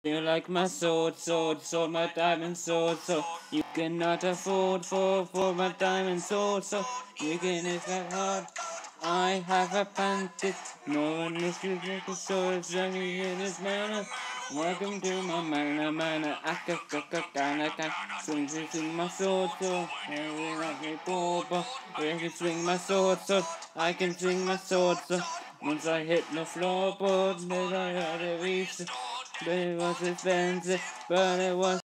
You like my sword, my diamond sword, you cannot afford for my diamond sword, you can hit that hard. I have a panted, no one is to make a sword, sunny in his manner. Welcome to my manor, aka swing my sword, and like a ball, I can swing my sword, I can swing my sword, once I hit the floorboard, then I had a reach. But it was expensive, but it was